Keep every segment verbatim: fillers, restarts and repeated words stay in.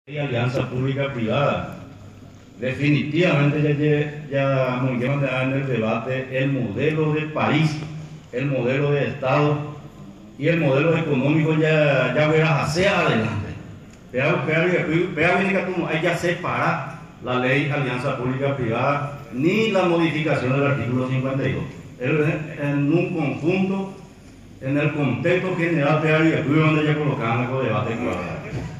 Y alianza pública-privada. Definitivamente ya, ya muy bien en el debate el modelo de país, el modelo de Estado y el modelo económico ya, ya verás hacia adelante. Pero hay que separar la ley alianza pública-privada ni la modificación del artículo cincuenta y dos. En un conjunto, en el contexto general de donde ya colocaban el debate ecuatoriano.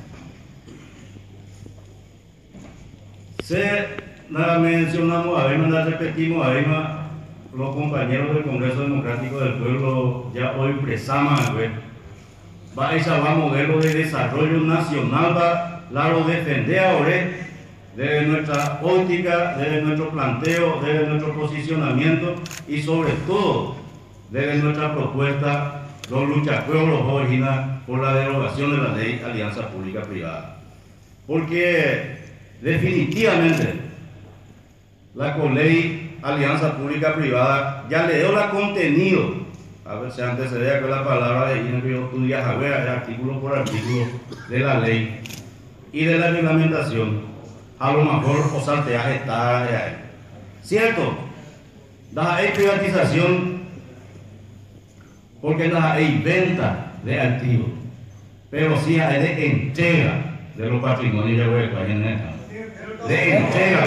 Se la mencionamos, además la repetimos, además los compañeros del Congreso Democrático del Pueblo ya hoy expresaban, va a esa va modelo de desarrollo nacional, va la lo defender ahora desde nuestra óptica, desde nuestro planteo, desde nuestro posicionamiento y sobre todo desde nuestra propuesta, los luchacuevos originales por la derogación de la ley alianza pública-privada. Porque definitivamente la ley alianza pública-privada ya le dio la contenido, a ver si antecedía con la palabra de Inrio Tudia Javier, artículo por artículo de la ley y de la reglamentación, a lo mejor o salteaje está ahí. Cierto, da hay privatización porque da hay venta de activos, pero sí hay de entrega de los patrimonios de Hueco, de entrega.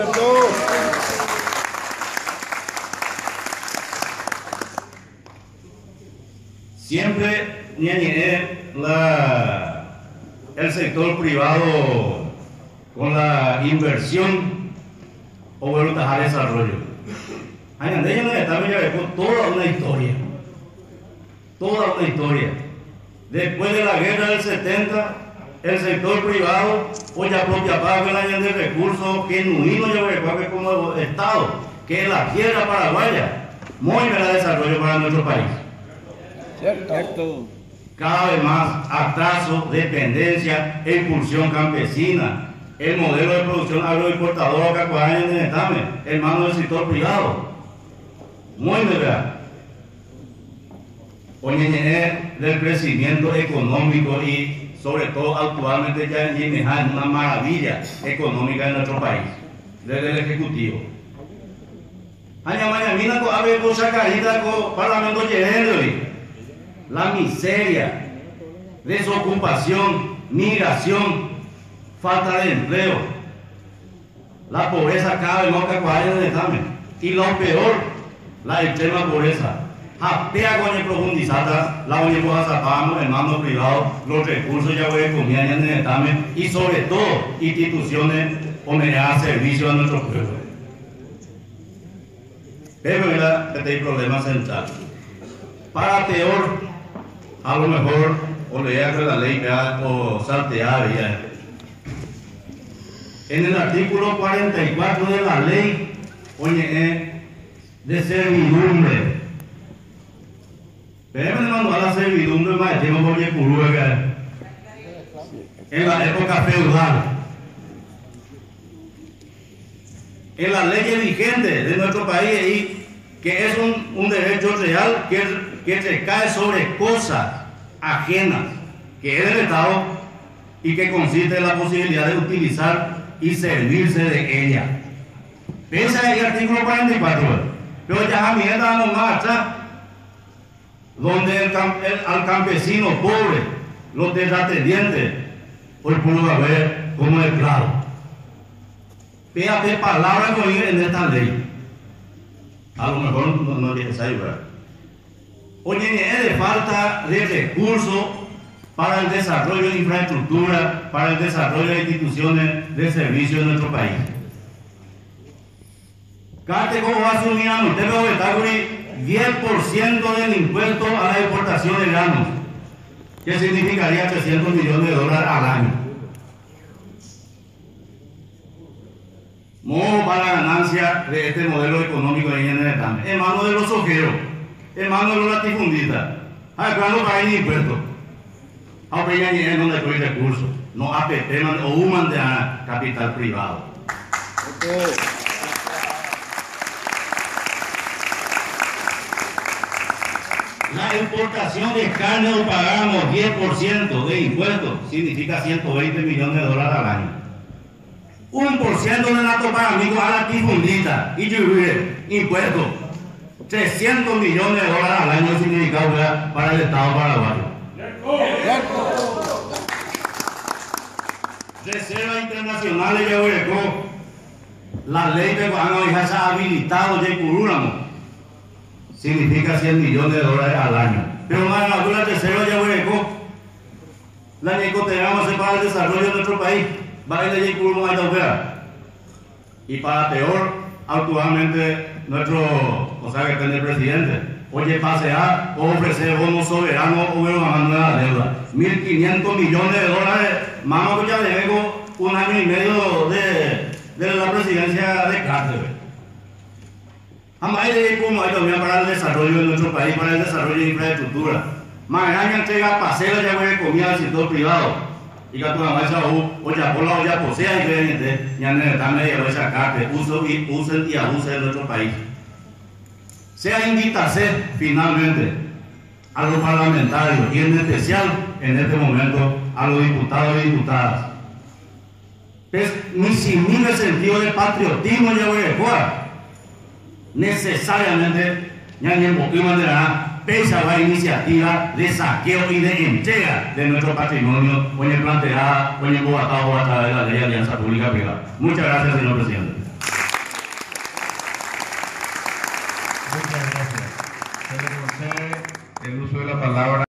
Siempre la, el sector privado con la inversión o voluntad de desarrollo. Hay en ellos no toda una historia, toda una historia. Después de la guerra del setenta, el sector privado hoy propia paga de recursos genuinos yo como Estado, que es la tierra paraguaya, muy buen desarrollo para nuestro país. Cierto. Cada vez más atraso, dependencia, expulsión campesina, el modelo de producción agroexportadora que acuaña en el examen, hermano del sector privado. Muy verdad. Hoy del crecimiento económico y sobre todo actualmente ya en una maravilla económica en nuestro país, desde el Ejecutivo. Aña mañana con ave con sacarita con parlamento llegando la miseria, desocupación, migración, falta de empleo, la pobreza cada vez más que acuaña en el examen y lo peor, la extrema pobreza. Apea con el profundizada, la única cosa zapamos, hermanos privados, los recursos ya voy a comer en el examen y sobre todo instituciones homenaje servicio a nuestro pueblo. Pero era este problema central. Para peor, a lo mejor, o leía que la ley ya, o saltear ya. En el artículo cuarenta y cuatro de la ley, oye, de servidumbre. Pero me mandó a la servidumbre más tiempo por Yepurúa en la época feudal. En las leyes vigentes de nuestro país, y que es un, un derecho real que, que recae sobre cosas ajenas, que es del Estado y que consiste en la posibilidad de utilizar y servirse de ella. Piensa en el artículo cuarenta y cuatro, pero ya a mí estábamos más atrás, donde el, el, al campesino pobre, los desatendientes, hoy pudo ver como es claro. Fíjate palabras que oír en esta ley. A lo mejor no, no tienes ahí, ¿verdad? Oye, es de falta de recursos para el desarrollo de infraestructura, para el desarrollo de instituciones de servicio en nuestro país. Cállate cómo va a asumir a Norteño Betaguri diez por ciento del impuesto a la exportación de granos, que significaría trescientos millones de dólares al año. Modo para la ganancia de este modelo económico de en el examen. En manos de los sojeros, en manos de los latifundistas. ¿A cuándo pagan impuestos? A peña ni en donde hay recursos. No a pepeman o human de capital privado. Okay. La la exportación de carne o pagamos diez por ciento de impuestos, significa ciento veinte millones de dólares al año. Un por ciento de la topa amigos a la tifundita y lluvia, impuestos. trescientos millones de dólares al año significa para el Estado paraguayo. Reservas internacionales de Oreco, la ley de Guanajuato se ha habilitado de Curúramo. Significa cien millones de dólares al año. Pero más la dura tercera ya Oreco, la Nicotegama se para el desarrollo de nuestro país. Va a ir de Curúramo a Itaupea. Y para peor, actualmente nuestro, o sea que tiene el presidente, oye, pasear o ofrecer bonos soberanos o bajando de la deuda. mil quinientos millones de dólares, más ya le vengo un año y medio de, de la presidencia de Cárcel. Jamás hay como hay también para el desarrollo de nuestro país, para el desarrollo de infraestructura. Mañana entrega paseos ya voy a comida al sector privado. Y que tú la vas a o ya por la olla posea y creen ya en el cambio de esa carta, uso y usen y abusen en nuestro país. Sea invitarse finalmente a los parlamentarios y en especial en este momento a los diputados y diputadas. Es mi sin el sentido de patriotismo ya voy a jugar. Necesariamente ya en el motivo de la pese a la iniciativa de saqueo y de entrega de nuestro patrimonio, hoy planteada, hoy embobatado a través de la ley de alianza pública privada. Muchas gracias, señor presidente. Muchas gracias. Se le concede el uso de la palabra.